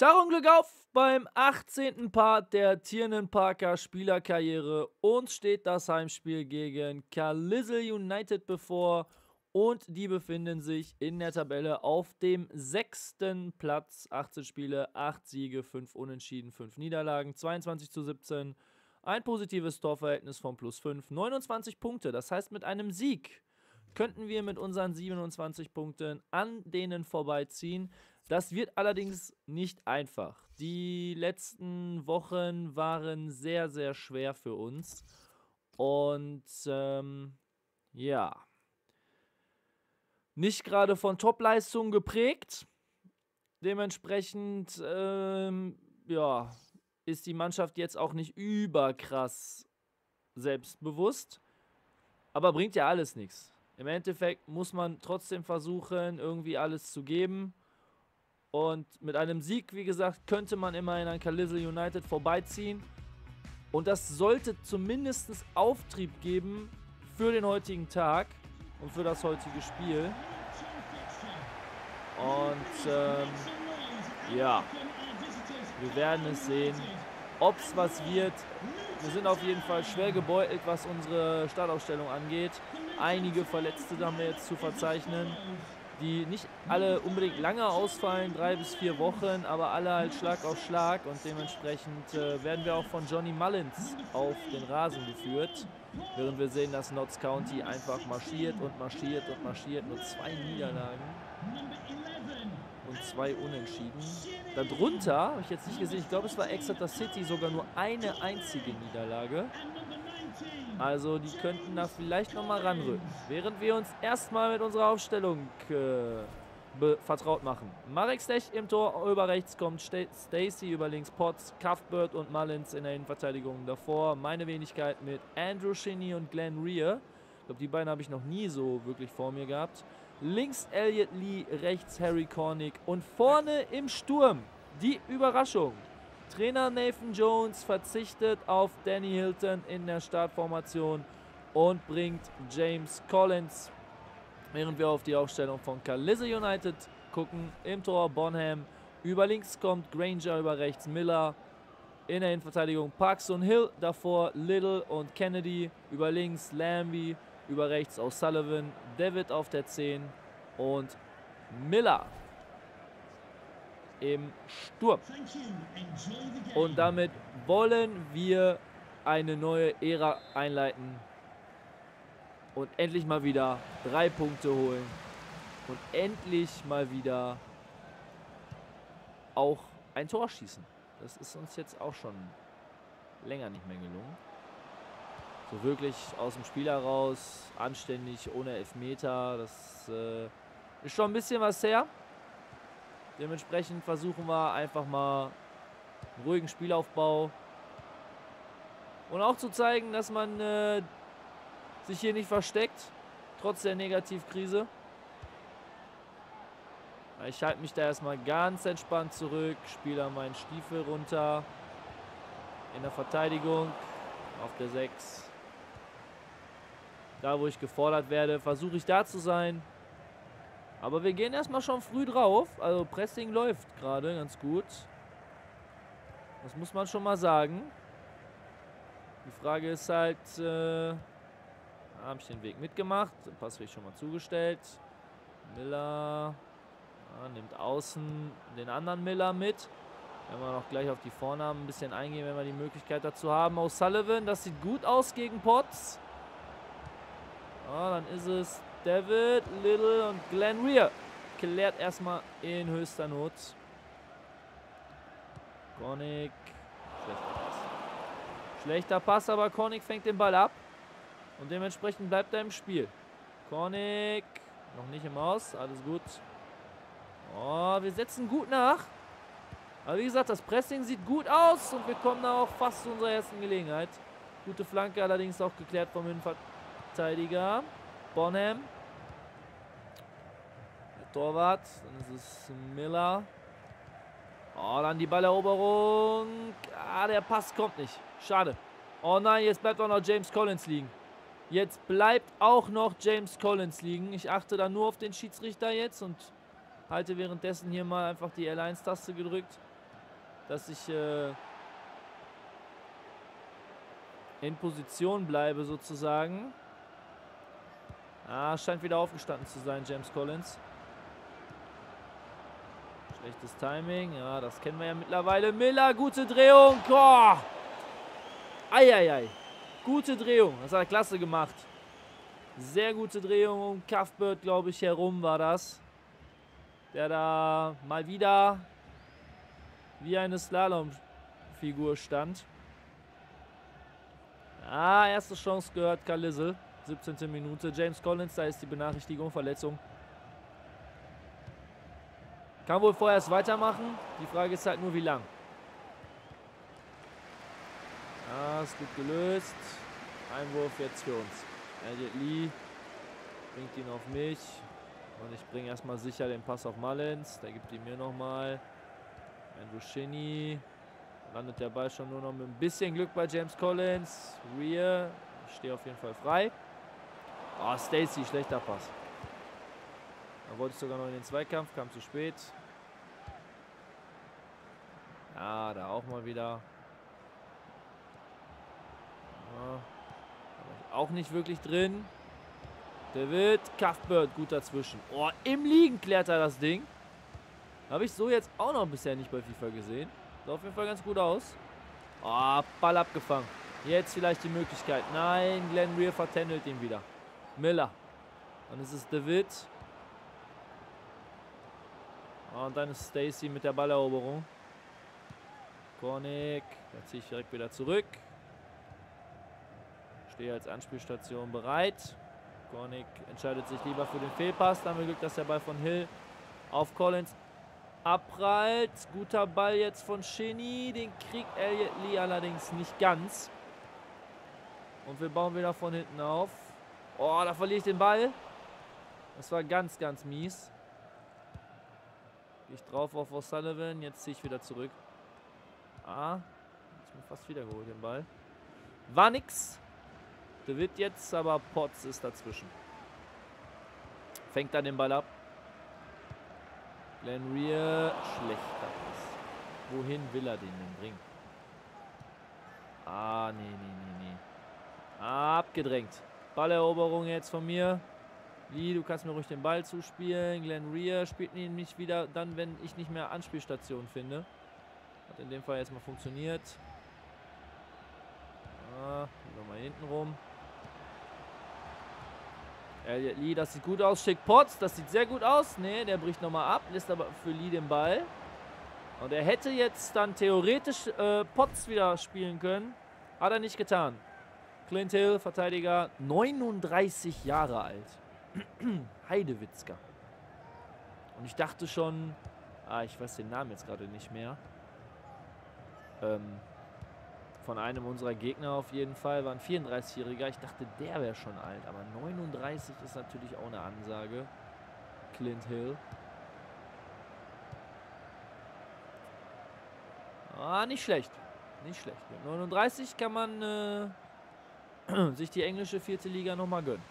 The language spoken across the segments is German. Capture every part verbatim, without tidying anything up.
Tag und Glück auf beim achtzehnten Part der Tiernan Parker Spielerkarriere. Uns steht das Heimspiel gegen Carlisle United bevor und die befinden sich in der Tabelle auf dem sechsten Platz. achtzehn Spiele, acht Siege, fünf Unentschieden, fünf Niederlagen, zweiundzwanzig zu siebzehn. Ein positives Torverhältnis von plus fünf, neunundzwanzig Punkte. Das heißt, mit einem Sieg könnten wir mit unseren siebenundzwanzig Punkten an denen vorbeiziehen. Das wird allerdings nicht einfach. Die letzten Wochen waren sehr, sehr schwer für uns. Und ähm, ja, nicht gerade von Topleistungen geprägt. Dementsprechend ähm, ja, ist die Mannschaft jetzt auch nicht überkrass selbstbewusst. Aber bringt ja alles nichts. Im Endeffekt muss man trotzdem versuchen, irgendwie alles zu geben. Und mit einem Sieg, wie gesagt, könnte man immerhin an Carlisle United vorbeiziehen. Und das sollte zumindest Auftrieb geben für den heutigen Tag und für das heutige Spiel. Und ähm, ja, wir werden es sehen, ob es was wird. Wir sind auf jeden Fall schwer gebeutelt, was unsere Startaufstellung angeht. Einige Verletzte haben wir jetzt zu verzeichnen, die nicht alle unbedingt lange ausfallen, drei bis vier Wochen, aber alle halt Schlag auf Schlag. Und dementsprechend äh, werden wir auch von Johnny Mullins auf den Rasen geführt. Während wir sehen, dass Notts County einfach marschiert und marschiert und marschiert. Nur zwei Niederlagen und zwei Unentschieden. Darunter, habe ich jetzt nicht gesehen, ich glaube es war Exeter City sogar nur eine einzige Niederlage. Also die könnten da vielleicht nochmal ranrücken. Während wir uns erstmal mit unserer Aufstellung äh, vertraut machen. Marek Stech im Tor, über rechts kommt Stacey, über links Potts, Cuthbert und Mullins in der Innenverteidigung. Davor meine Wenigkeit mit Andrew Shinnie und Glenn Rear. Ich glaube, die beiden habe ich noch nie so wirklich vor mir gehabt. Links Elliot Lee, rechts Harry Cornick und vorne im Sturm die Überraschung. Trainer Nathan Jones verzichtet auf Danny Hilton in der Startformation und bringt James Collins. Während wir auf die Aufstellung von Carlisle United gucken, im Tor Bonham, über links kommt Granger, über rechts Miller, in der Innenverteidigung Parks und Hill, davor Little und Kennedy, über links Lambie, über rechts O'Sullivan, David auf der zehn und Miller im Sturm. Und damit wollen wir eine neue Ära einleiten und endlich mal wieder drei Punkte holen und endlich mal wieder auch ein Tor schießen. Das ist uns jetzt auch schon länger nicht mehr gelungen. So wirklich aus dem Spiel heraus, anständig, ohne Elfmeter, das äh, ist schon ein bisschen was her. Dementsprechend versuchen wir einfach mal einen ruhigen Spielaufbau und auch zu zeigen, dass man äh, sich hier nicht versteckt, trotz der Negativkrise. Ich halte mich da erstmal ganz entspannt zurück, spiele meinen Stiefel runter, in der Verteidigung, auf der sechs. Da, wo ich gefordert werde, versuche ich da zu sein. Aber wir gehen erstmal schon früh drauf. Also Pressing läuft gerade ganz gut. Das muss man schon mal sagen. Die Frage ist halt, äh, habe ich den Weg mitgemacht? Den Pass habe ich schon mal zugestellt. Miller ja, nimmt außen den anderen Miller mit. Wenn wir noch gleich auf die Vornamen ein bisschen eingehen, wenn wir die Möglichkeit dazu haben. O'Sullivan, das sieht gut aus gegen Potts. Ja, dann ist es David, Little und Glenn Rear. Klärt erstmal in höchster Not. Cornick. Schlechter Pass. Schlechter Pass, aber Cornick fängt den Ball ab. Und dementsprechend bleibt er im Spiel. Cornick. Noch nicht im Aus. Alles gut. Oh, wir setzen gut nach. Aber wie gesagt, das Pressing sieht gut aus. Und wir kommen da auch fast zu unserer ersten Gelegenheit. Gute Flanke, allerdings auch geklärt vom Innenverteidiger. Bonham. Der Torwart. Dann ist es Miller. Oh, dann die Balleroberung. Ah, der Pass kommt nicht. Schade. Oh nein, jetzt bleibt auch noch James Collins liegen. Jetzt bleibt auch noch James Collins liegen. Ich achte da nur auf den Schiedsrichter jetzt und halte währenddessen hier mal einfach die L eins Taste gedrückt. dass ich äh, in Position bleibe sozusagen. Ah, scheint wieder aufgestanden zu sein, James Collins. Schlechtes Timing. Ja, das kennen wir ja mittlerweile. Miller, gute Drehung. Oh. Eieiei. Gute Drehung. Das hat er klasse gemacht. Sehr gute Drehung um Cuthbert, glaube ich, herum war das. Der da mal wieder wie eine Slalom-Figur stand. Ah, erste Chance gehört Kalissel. siebzehnte Minute. James Collins, da ist die Benachrichtigung, Verletzung. Kann wohl vorerst weitermachen. Die Frage ist halt nur, wie lang. Ah, ist gut gelöst. Einwurf jetzt für uns. Elliot Lee bringt ihn auf mich. Und ich bringe erstmal sicher den Pass auf Mullins. Der gibt ihn mir nochmal. Andrew Shinnie. Landet der Ball schon nur noch mit ein bisschen Glück bei James Collins. Rear. Ich stehe auf jeden Fall frei. Oh, Stacey, schlechter Pass. Da wollte ich sogar noch in den Zweikampf, kam zu spät. Ja, da auch mal wieder. Ja, auch nicht wirklich drin. David, Cuthbert, gut dazwischen. Oh, im Liegen klärt er das Ding. Habe ich so jetzt auch noch bisher nicht bei FIFA gesehen. Sah auf jeden Fall ganz gut aus. Oh, Ball abgefangen. Jetzt vielleicht die Möglichkeit. Nein, Glenn Rear vertändelt ihn wieder. Miller. Dann ist es David. Oh, und dann ist Stacey mit der Balleroberung. Kornick. Da ziehe ich direkt wieder zurück. Stehe als Anspielstation bereit. Kornick entscheidet sich lieber für den Fehlpass. Dann haben wir Glück, dass der Ball von Hill auf Collins abprallt. Guter Ball jetzt von Shinnie. Den kriegt Elliot Lee allerdings nicht ganz. Und wir bauen wieder von hinten auf. Oh, da verliere ich den Ball. Das war ganz, ganz mies. Gehe ich drauf auf O'Sullivan. Jetzt ziehe ich wieder zurück. Ah, ist mir fast wieder geholt, den Ball. War nix. Der wird jetzt, aber Potts ist dazwischen. Fängt dann den Ball ab. Glenn Rear, schlechter Pass. Wohin will er den denn bringen? Ah, nee, nee, nee, nee. Abgedrängt. Balleroberung jetzt von mir. Lee, du kannst mir ruhig den Ball zuspielen. Glenn Rear spielt ihn nicht wieder dann, wenn ich nicht mehr Anspielstation finde. Hat in dem Fall jetzt mal funktioniert. Ah, nochmal hinten rum. Elliot Lee, das sieht gut aus. Schickt Potts, das sieht sehr gut aus. Ne, der bricht nochmal ab, lässt aber für Lee den Ball. Und er hätte jetzt dann theoretisch äh, Potts wieder spielen können. Hat er nicht getan. Clint Hill, Verteidiger, neununddreißig Jahre alt. Heidewitzka. Und ich dachte schon, ah, ich weiß den Namen jetzt gerade nicht mehr. Ähm, von einem unserer Gegner auf jeden Fall, war ein vierunddreißigjähriger. Ich dachte, der wäre schon alt, aber neununddreißig ist natürlich auch eine Ansage. Clint Hill. Ah, nicht schlecht. Nicht schlecht. Mit neununddreißig kann man äh, sich die englische vierte Liga nochmal gönnen.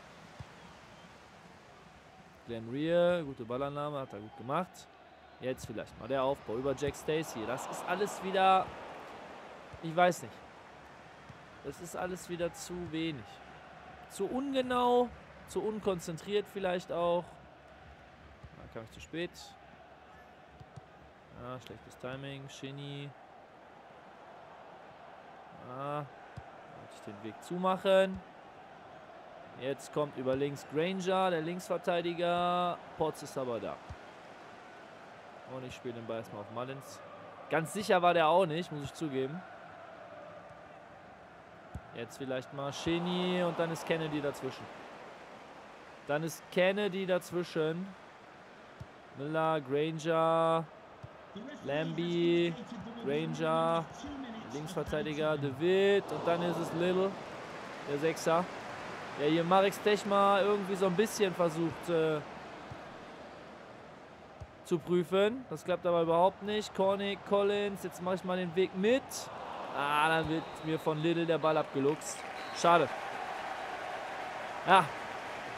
Glenn Rear, gute Ballannahme, hat er gut gemacht. Jetzt vielleicht mal der Aufbau über Jack Stacey. Das ist alles wieder, ich weiß nicht. Das ist alles wieder zu wenig. Zu ungenau, zu unkonzentriert vielleicht auch. Da kam ich zu spät. Ja, schlechtes Timing. Shinnie. Ja, wollte ich den Weg zumachen. Jetzt kommt über links Granger, der Linksverteidiger. Potts ist aber da. Und ich spiele den Ball erstmal auf Mullins. Ganz sicher war der auch nicht, muss ich zugeben. Jetzt vielleicht mal Shinnie und dann ist Kennedy dazwischen. Dann ist Kennedy dazwischen. Miller, Granger, Lambie, Granger, Linksverteidiger David und dann ist es Little, der Sechser, der hier Marek Stechma irgendwie so ein bisschen versucht äh, zu prüfen. Das klappt aber überhaupt nicht. Cornick, Collins, jetzt mache ich mal den Weg mit. Ah, dann wird mir von Little der Ball abgeluchst. Schade. Ja,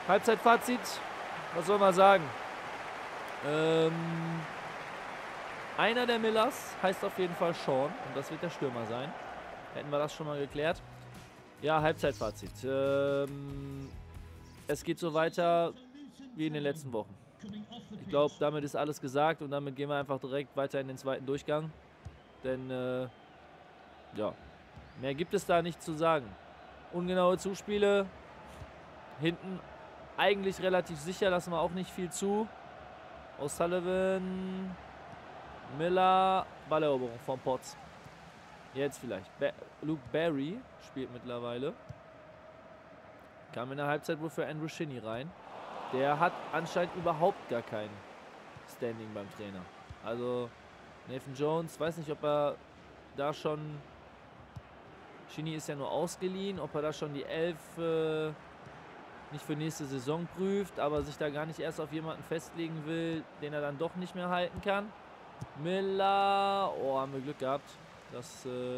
Halbzeitfazit. Was soll man sagen? Ähm, Einer der Millers heißt auf jeden Fall Sean und das wird der Stürmer sein. Hätten wir das schon mal geklärt. Ja, Halbzeitfazit. Ähm, es geht so weiter wie in den letzten Wochen. Ich glaube, damit ist alles gesagt und damit gehen wir einfach direkt weiter in den zweiten Durchgang. Denn, äh, ja, mehr gibt es da nicht zu sagen. Ungenaue Zuspiele. Hinten eigentlich relativ sicher, lassen wir auch nicht viel zu. O'Sullivan, Miller, Balleroberung von Potts. Jetzt vielleicht. Ba Luke Barry spielt mittlerweile. Kam in der Halbzeit wohl für Andrew Shinnie rein. Der hat anscheinend überhaupt gar kein Standing beim Trainer. Also Nathan Jones, weiß nicht, ob er da schon... Shinnie ist ja nur ausgeliehen, ob er da schon die Elf äh, nicht für nächste Saison prüft, aber sich da gar nicht erst auf jemanden festlegen will, den er dann doch nicht mehr halten kann. Miller, oh, haben wir Glück gehabt, dass äh,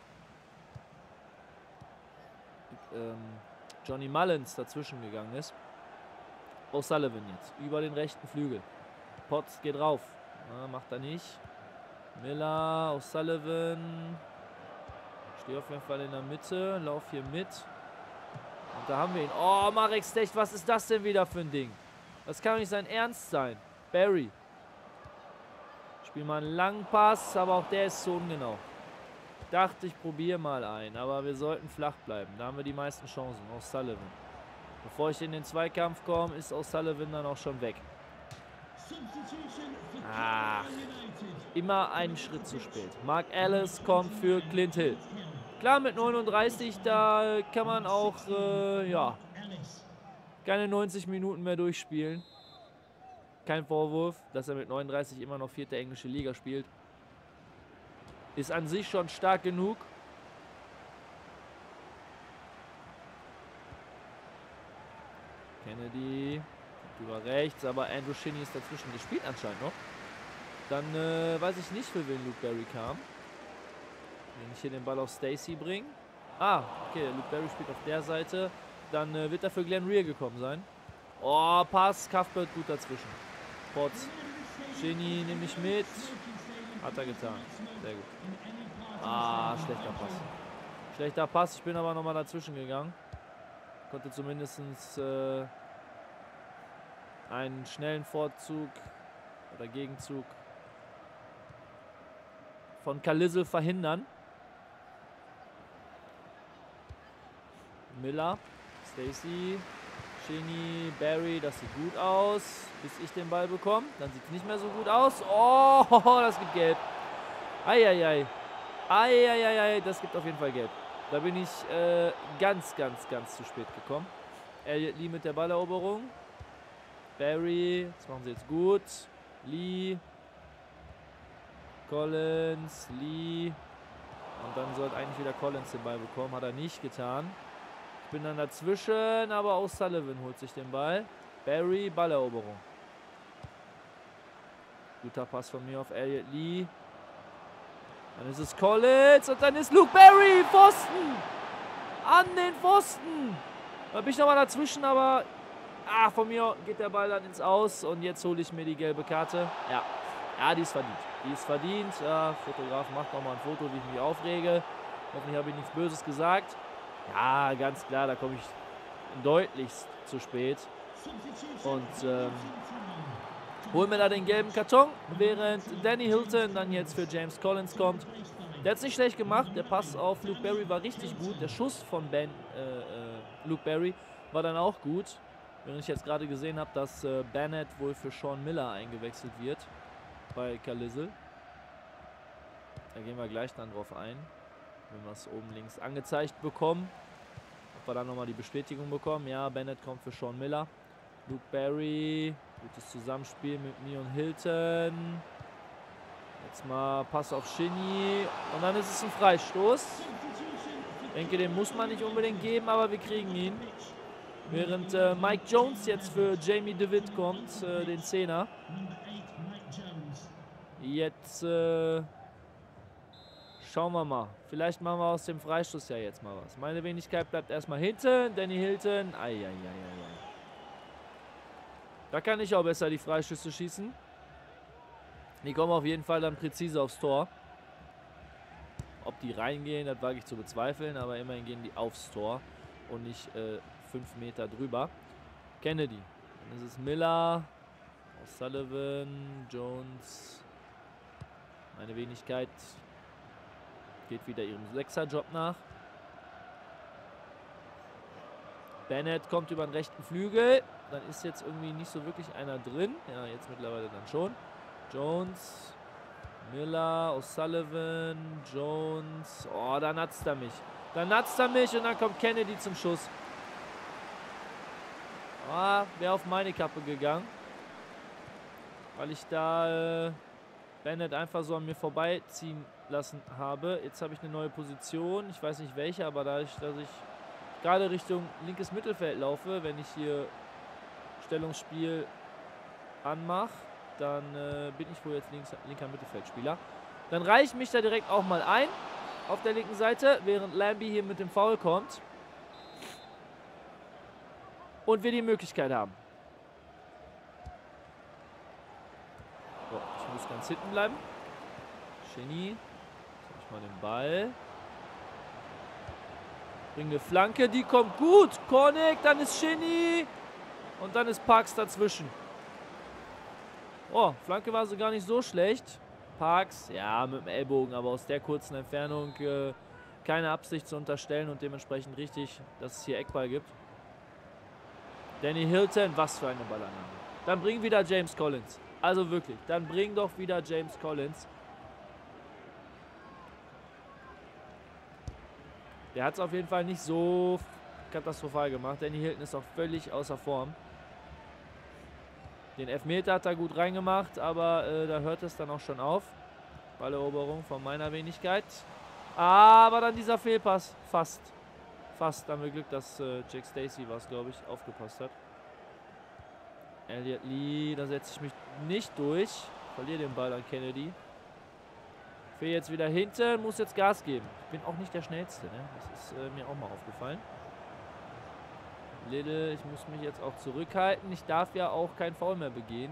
ähm, Johnny Mullins dazwischen gegangen ist. O'Sullivan jetzt, über den rechten Flügel. Potts geht rauf, ja, macht er nicht. Miller, O'Sullivan, stehe auf jeden Fall in der Mitte, lauf hier mit. Und da haben wir ihn. Oh, Marek Stech, was ist das denn wieder für ein Ding? Das kann doch nicht sein Ernst sein. Barry. Spiel mal einen langen Pass, aber auch der ist so ungenau. Dachte, ich probiere mal einen, aber wir sollten flach bleiben. Da haben wir die meisten Chancen. O'Sullivan. Bevor ich in den Zweikampf komme, ist O'Sullivan dann auch schon weg. Ach, immer einen Schritt zu spät. Mark Ellis kommt für Clint Hill. Klar, mit neununddreißig, da kann man auch, äh, ja, keine neunzig Minuten mehr durchspielen. Kein Vorwurf, dass er mit neununddreißig immer noch vierte englische Liga spielt. Ist an sich schon stark genug. Kennedy über rechts, aber Andrew Shinnie ist dazwischen. Der spielt anscheinend noch. Dann äh, weiß ich nicht, für wen Luke Barry kam. Wenn ich hier den Ball auf Stacey bringe. Ah, okay, Luke Barry spielt auf der Seite. Dann äh, wird er für Glenn Rear gekommen sein. Oh, Pass, Cuthbert gut dazwischen. Potts, Shinnie nehme ich mit. Hat er getan. Sehr gut. Ah, schlechter Pass. Schlechter Pass, ich bin aber nochmal dazwischen gegangen. Konnte zumindest äh, einen schnellen Vorzug oder Gegenzug von Kalissel verhindern. Miller, Stacey, Shinnie, Barry, das sieht gut aus, bis ich den Ball bekomme. Dann sieht es nicht mehr so gut aus. Oh, das gibt Gelb. Eieiei. Eieiei, das gibt auf jeden Fall Gelb. Da bin ich äh, ganz, ganz, ganz zu spät gekommen. Elliot Lee mit der Balleroberung. Barry, das machen sie jetzt gut. Lee. Collins, Lee. Und dann sollte eigentlich wieder Collins den Ball bekommen. Hat er nicht getan. Ich bin dann dazwischen, aber O'Sullivan holt sich den Ball. Barry, Balleroberung. Guter Pass von mir auf Elliot Lee. Dann ist es Collins und dann ist Luke Barry. Pfosten! An den Pfosten! Da bin ich nochmal dazwischen, aber ah, von mir geht der Ball dann ins Aus und jetzt hole ich mir die gelbe Karte. Ja, ja, die ist verdient. Die ist verdient. Ja, Fotograf macht nochmal ein Foto, wie ich mich aufrege. Hoffentlich habe ich nichts Böses gesagt. Ja, ganz klar, da komme ich deutlichst zu spät. Und ähm, holen wir da den gelben Karton, während Danny Hilton dann jetzt für James Collins kommt. Der hat es nicht schlecht gemacht. Der Pass auf Luke Barry war richtig gut. Der Schuss von Ben, äh, äh, Luke Barry war dann auch gut. Während ich jetzt gerade gesehen habe, dass äh, Bennett wohl für Sean Miller eingewechselt wird bei Kalissel. Da gehen wir gleich dann drauf ein, wenn wir es oben links angezeigt bekommen. Ob wir dann nochmal die Bestätigung bekommen. Ja, Bennett kommt für Sean Miller. Luke Barry, gutes Zusammenspiel mit mir und Hilton. Jetzt mal Pass auf Shinnie. Und dann ist es ein Freistoß. Ich denke, den muss man nicht unbedingt geben, aber wir kriegen ihn. Während äh, Mike Jones jetzt für Jamie DeWitt kommt, äh, den Zehner. Jetzt äh, schauen wir mal. Vielleicht machen wir aus dem Freistoß ja jetzt mal was. Meine Wenigkeit bleibt erstmal hinten. Danny Hilton. Eieieiei. Da kann ich auch besser die Freischüsse schießen. Die kommen auf jeden Fall dann präzise aufs Tor. Ob die reingehen, das wage ich zu bezweifeln, aber immerhin gehen die aufs Tor und nicht äh, fünf Meter drüber. Kennedy. Dann ist es Miller, O'Sullivan, Jones. Meine Wenigkeit geht wieder ihrem Sechser-Job nach. Bennett kommt über den rechten Flügel. Dann ist jetzt irgendwie nicht so wirklich einer drin. Ja, jetzt mittlerweile dann schon. Jones, Miller, O'Sullivan, Jones. Oh, da natzt er mich. Da natzt er mich und dann kommt Kennedy zum Schuss. Ah, wäre auf meine Kappe gegangen. Weil ich da äh, Bennett einfach so an mir vorbeiziehen lassen habe. Jetzt habe ich eine neue Position. Ich weiß nicht welche, aber dadurch, dass ich gerade Richtung linkes Mittelfeld laufe, wenn ich hier Stellungsspiel anmache, dann äh, bin ich wohl jetzt links, linker Mittelfeldspieler. Dann reiche ich mich da direkt auch mal ein auf der linken Seite, während Lambie hier mit dem Foul kommt. Und wir die Möglichkeit haben. So, ich muss ganz hinten bleiben. Genie. Jetzt habe ich mal den Ball. Bringe eine Flanke, die kommt gut. Kornick, dann ist Genie. Und dann ist Parks dazwischen. Oh, Flanke war so gar nicht so schlecht. Parks, ja, mit dem Ellbogen, aber aus der kurzen Entfernung äh, keine Absicht zu unterstellen und dementsprechend richtig, dass es hier Eckball gibt. Danny Hilton, was für eine Ballannahme. Dann bring wieder James Collins. Also wirklich, dann bring doch wieder James Collins. Der hat es auf jeden Fall nicht so katastrophal gemacht. Danny Hilton ist auch völlig außer Form. Den Elfmeter hat er gut reingemacht, aber äh, da hört es dann auch schon auf. Balleroberung von meiner Wenigkeit. Aber dann dieser Fehlpass. Fast. Fast. Da haben wir Glück, dass äh, Jack Stacey, war es glaube ich, aufgepasst hat. Elliot Lee, da setze ich mich nicht durch. Verliere den Ball an Kennedy. Ich will jetzt wieder hinten, muss jetzt Gas geben. Ich bin auch nicht der Schnellste, ne? Das ist äh, mir auch mal aufgefallen. Little, ich muss mich jetzt auch zurückhalten. Ich darf ja auch kein Foul mehr begehen.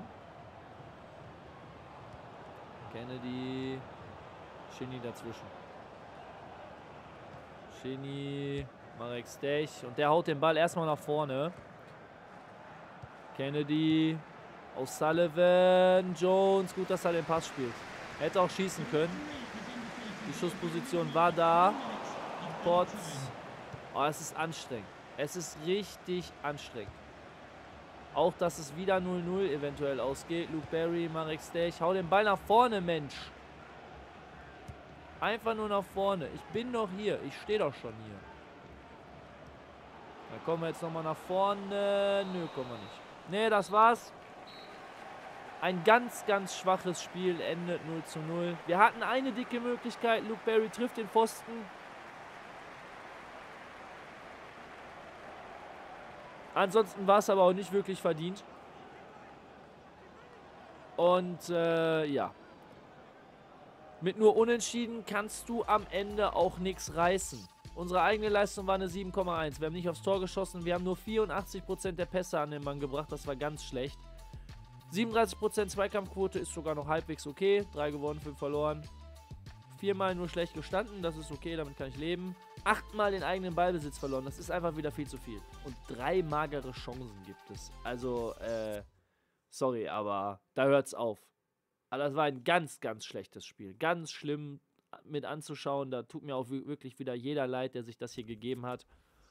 Kennedy. Genie dazwischen. Genie. Marek Stech. Und der haut den Ball erstmal nach vorne. Kennedy. O'Sullivan. Jones. Gut, dass er den Pass spielt. Hätte auch schießen können. Die Schussposition war da. Potts. Oh, es ist anstrengend. Es ist richtig anstrengend. Auch, dass es wieder null null eventuell ausgeht. Luke Berry, Marek Stech. Hau den Ball nach vorne, Mensch. Einfach nur nach vorne. Ich bin doch hier. Ich stehe doch schon hier. Da kommen wir jetzt nochmal nach vorne. Nö, kommen wir nicht. Nee, das war's. Ein ganz, ganz schwaches Spiel. Endet null zu null. Wir hatten eine dicke Möglichkeit. Luke Berry trifft den Pfosten. Ansonsten war es aber auch nicht wirklich verdient. Und äh, ja. Mit nur Unentschieden kannst du am Ende auch nichts reißen. Unsere eigene Leistung war eine sieben Komma eins. Wir haben nicht aufs Tor geschossen. Wir haben nur vierundachtzig Prozent der Pässe an den Mann gebracht. Das war ganz schlecht. siebenunddreißig Prozent Zweikampfquote ist sogar noch halbwegs okay. drei gewonnen, fünf verloren. Viermal nur schlecht gestanden. Das ist okay, damit kann ich leben. Achtmal den eigenen Ballbesitz verloren. Das ist einfach wieder viel zu viel. Und drei magere Chancen gibt es. Also, äh, sorry, aber da hört es auf. Aber das war ein ganz, ganz schlechtes Spiel. Ganz schlimm mit anzuschauen. Da tut mir auch wirklich wieder jeder leid, der sich das hier gegeben hat.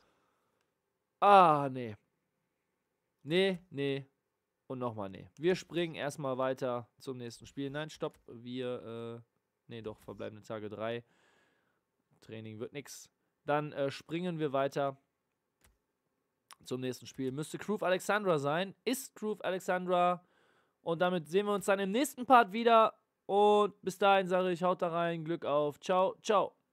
Ah, nee. Nee, nee. Und nochmal nee. Wir springen erstmal weiter zum nächsten Spiel. Nein, stopp. Wir, äh, nee, doch, verbleibende Tage drei. Training wird nix. Dann äh, springen wir weiter zum nächsten Spiel. Müsste Crew Alexandra sein. Ist Crew Alexandra. Und damit sehen wir uns dann im nächsten Part wieder. Und bis dahin sage ich, haut da rein, Glück auf. Ciao, ciao.